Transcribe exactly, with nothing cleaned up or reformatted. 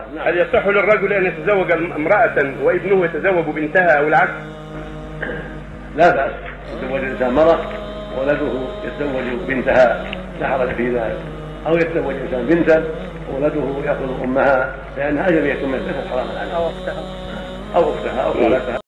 هل يصح للرجل أن يتزوج امرأة وابنه يتزوج بنتها أو العكس؟ لا بأس، يتزوج الإنسان مرأة وولده يتزوج بنتها لا حرج في ذلك، أو يتزوج الإنسان بنتا وولده يأخذ أمها لأنها أجنبية منه ليست حراما عليه، أو أختها أو أختها أو خالتها.